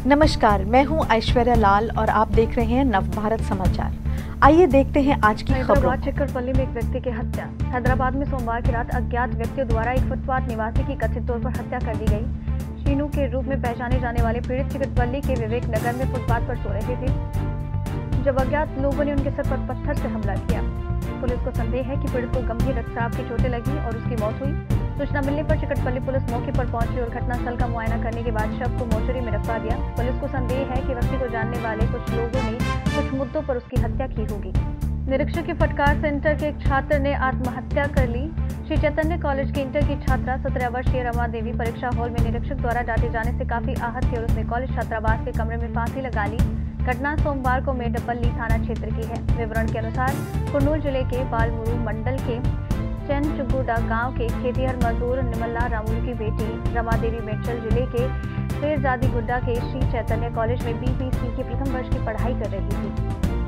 नमस्कार, मैं हूं ऐश्वर्या लाल और आप देख रहे हैं नवभारत समाचार। आइए देखते हैं आज की खबरों। चिकरपल्ली में एक व्यक्ति की हत्या। हैदराबाद में सोमवार की रात अज्ञात व्यक्तियों द्वारा एक फुटपाथ निवासी की कथित तौर पर हत्या कर दी गई। शीनू के रूप में पहचाने जाने वाले पीड़ित चिकरपल्ली के विवेक नगर में फुटपाथ पर सो रहे थे जब अज्ञात लोगों ने उनके सर पर पत्थर से हमला किया। पुलिस को संदेह है कि पीड़ित को गंभीर रक्तस्राव की चोटें लगी और उसकी मौत हुई। सूचना मिलने पर चिकटपल्ली पुलिस मौके पर पहुंची और घटनास्थल का मुआयना करने के बाद शव को मोर्चरी में रखवा दिया। पुलिस को संदेह है कि व्यक्ति को जानने वाले कुछ लोगों ने कुछ मुद्दों पर उसकी हत्या की होगी। निरीक्षक की फटकार से इंटर के एक छात्र ने आत्महत्या कर ली। श्री चैतन्य कॉलेज की इंटर की छात्रा 17 वर्षीय रमा देवी परीक्षा हॉल में निरीक्षक द्वारा डांटे जाने से काफी आहत थी और उसने कॉलेज छात्रावास के कमरे में फांसी लगा ली। घटना सोमवार को मेडपल्ली थाना क्षेत्र की है। विवरण के अनुसार कुर्नूल जिले के बालमुरू मंडल के चैनचुगुडा गांव के खेतिहर मजदूर निमल्ला रामू की बेटी रमा देवी मेडचल जिले के शेरजादी गुड्डा के श्री चैतन्य कॉलेज में बीपीसी के प्रथम वर्ष की पढ़ाई कर रही थी।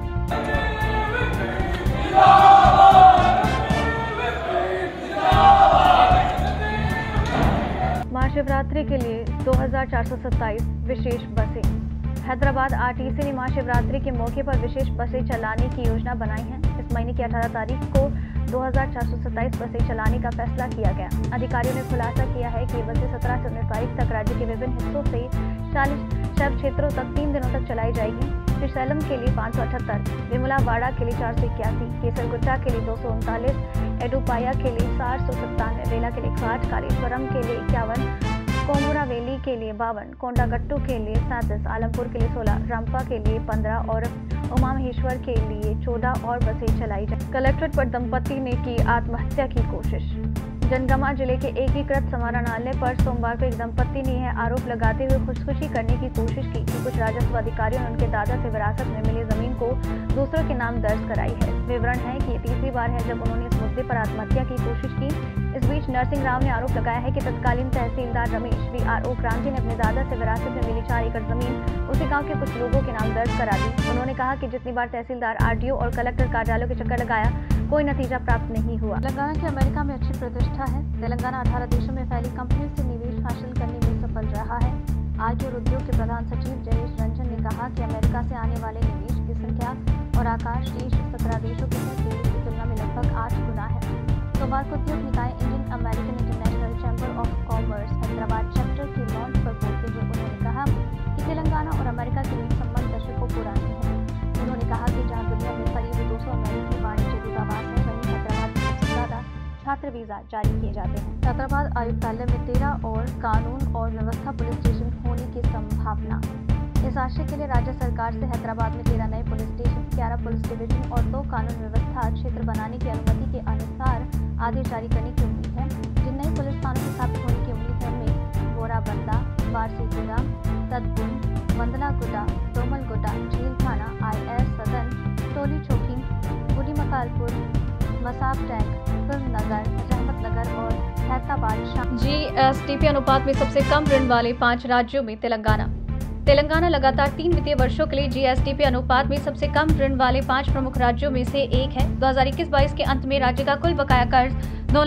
महाशिवरात्रि के लिए 2427 विशेष बसें। हैदराबाद आरटीसी ने महाशिवरात्रि के मौके पर विशेष बसें चलाने की योजना बनाई है। इस महीने की 18 तारीख को 2427 बसें चलाने का फैसला किया गया। अधिकारियों ने खुलासा किया है कि ये बसें 17 से 19 तारीख तक राज्य के विभिन्न हिस्सों से 40 शहर क्षेत्रों तक 3 दिनों तक चलाई जाएगी। श्रीशैलम के लिए 578, विमलावाड़ा के लिए 481, केसरगुट्टा के लिए 239, एडुपाया के लिए 497, रेला के लिए 108, कालेश्वरम के लिए 51, कोमुरावेली के लिए 52, कोंडागट्टू के लिए 37, आलमपुर के लिए 16, रामपा के लिए 15 और उमा महेश्वर के लिए 14 और बसें चलाई जाए। कलेक्ट्रेट पर दंपति ने की आत्महत्या की कोशिश। जनगामा जिले के एकीकृत समाहरणालय पर सोमवार को एक दंपति ने यह आरोप लगाते हुए खुदकुशी करने की कोशिश की कि कुछ राजस्व अधिकारियों ने उनके दादा से विरासत में मिली जमीन को दूसरों के नाम दर्ज कराई है। विवरण है कि ये तीसरी बार है जब उन्होंने इस मुद्दे पर आत्महत्या की कोशिश की। इस बीच नरसिंह राव ने आरोप लगाया है कि तत्कालीन तहसीलदार रमेश VRO क्रांति ने अपने दादा से विरासत में मिली 4 एकड़ जमीन उसी गांव के कुछ लोगों के नाम दर्ज करा दी। उन्होंने कहा कि जितनी बार तहसीलदार, RDO और कलेक्टर कार्यालयों के चक्कर लगाया, कोई नतीजा प्राप्त नहीं हुआ। तेलंगाना की अमेरिका में अच्छी प्रतिष्ठा है। तेलंगाना 18 देशों में फैली कंपनियों से निवेश हासिल करने में सफल रहा है। आय और उद्योग के प्रधान सचिव जयेश रंजन ने कहा कि अमेरिका से आने वाले निवेश की संख्या और आकार शीर्ष 17 देशों के साथ की तुलना में लगभग 8 गुना है। सोमवार को उद्योग निकाय Indian American International Chamber of Commerce Hyderabad chapter के लॉन्च पर बोलते हुए उन्होंने कहा कि तेलंगाना और अमेरिका के बीच संबंध दशकों पुराने हैं। उन्होंने कहा कि जहां दुनिया में करीब 200 अमेरिकी वाणिज्य दूतावास है, वहीं हैदराबाद में सबसे ज्यादा छात्र वीजा जारी किए जाते हैं। हैदराबाद आयुक्तालय में 13 और कानून और व्यवस्था पुलिस स्टेशन होने की संभावना। इस आशय के लिए राज्य सरकार से हैदराबाद में 13 नए पुलिस स्टेशन, 11 पुलिस डिवीजन और 2 कानून व्यवस्था क्षेत्र बनाने की अनुमति के अनुसार आदेश जारी करने की उम्मीद है। जिन नए पुलिस थानों की स्थापित होने की उम्मीद है उनमें बोराबंदा, वारसीगुड़ा, सदगुन, वंदनागुड़ा, डोमलगुड़ा, झील थाना, IS सदन, टोली चौकी, गुडी मकालपुर, मसाब टैंक, फिल्म नगर, रहमत नगर और हैदराबाद। GSDP अनुपात में सबसे कम ऋण वाले 5 राज्यों में तेलंगाना लगातार 3 वित्तीय वर्षों के लिए GSDP अनुपात में सबसे कम ऋण वाले 5 प्रमुख राज्यों में से एक है। 2021-22 के अंत में राज्य का कुल बकाया कर्ज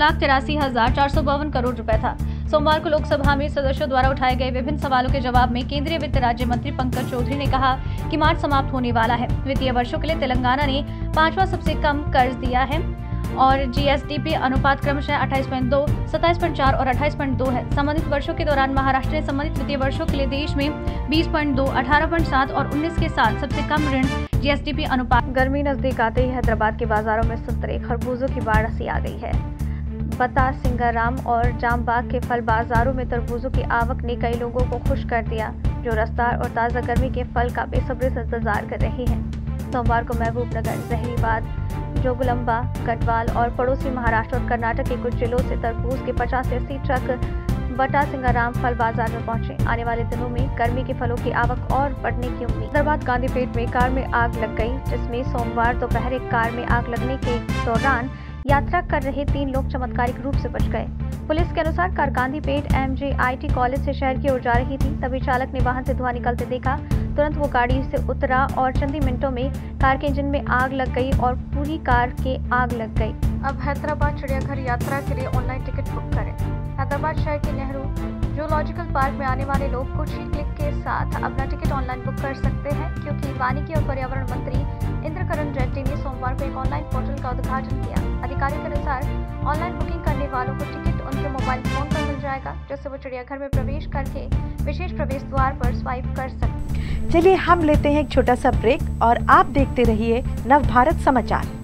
2,83,452 करोड़ रुपए था। सोमवार को लोकसभा में सदस्यों द्वारा उठाए गए विभिन्न सवालों के जवाब में केंद्रीय वित्त राज्य मंत्री पंकज चौधरी ने कहा कि मार्च समाप्त होने वाला है। वित्तीय वर्षों के लिए तेलंगाना ने 5वां सबसे कम कर्ज दिया है और GSDP अनुपात क्रमशः 28.2, 27.4 और 28.2 है। संबंधित वर्षों के दौरान महाराष्ट्र ने संबंधित वित्तीय वर्षों के लिए देश में 20.2, 18.7 और 19 के साथ सबसे कम ऋण GSDP अनुपात। गर्मी नजदीक आते ही हैदराबाद के बाजारों में संतरे, खरबूजों की बाढ़ सी आ गई है। बता, सिंगाराम और जामबाग के फल बाजारों में तरबूजों की आवक ने कई लोगों को खुश कर दिया, जो रसदार और ताज़ा गर्मी के फल का बेसब्री से इंतजार कर रहे हैं। सोमवार को महबूबनगर, जहरीबाद, जोगुलंबा, गढ़वाल और पड़ोसी महाराष्ट्र और कर्नाटक के कुछ जिलों से तरबूज के 50 से 80 ट्रक बटा सिंगाराम फल बाजार में पहुंचे। आने वाले दिनों में गर्मी के फलों की आवक और बढ़ने की उम्मीद। हैदराबाद गांधीपेट में कार में आग लग गई, जिसमें सोमवार दोपहर एक कार में आग लगने के दौरान यात्रा कर रहे 3 लोग चमत्कारिक रूप से बच गए। पुलिस के अनुसार कार गांधीपेट MGIT कॉलेज से शहर की ओर जा रही थी। तभी चालक ने वाहन से धुआं निकलते देखा। तुरंत वो गाड़ी से उतरा और चंद ही मिनटों में कार के इंजन में आग लग गई और पूरी कार के आग लग गई। अब हैदराबाद चिड़ियाघर यात्रा के लिए ऑनलाइन टिकट बुक करें। हैदराबाद शहर के नेहरू जूलॉजिकल पार्क में आने वाले लोग कुछ ही क्लिक के साथ अपना टिकट ऑनलाइन बुक कर सकते हैं, क्योंकि वानिकी और पर्यावरण मंत्री इंद्रकरण रेड्डी ने सोमवार को एक ऑनलाइन पोर्टल का उद्घाटन किया। अधिकारियों के अनुसार ऑनलाइन बुकिंग करने वालों को टिकट उनके मोबाइल फोन पर मिल जाएगा, जिससे वो चिड़ियाघर में प्रवेश करके विशेष प्रवेश द्वार पर स्वाइप कर सकते हैं। चलिए हम लेते हैं एक छोटा सा ब्रेक और आप देखते रहिए नवभारत समाचार।